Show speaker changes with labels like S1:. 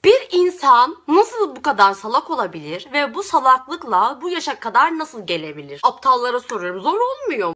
S1: Bir insan nasıl bu kadar salak olabilir ve bu salaklıkla bu yaşa kadar nasıl gelebilir? Aptallara soruyorum. Zor olmuyor mu?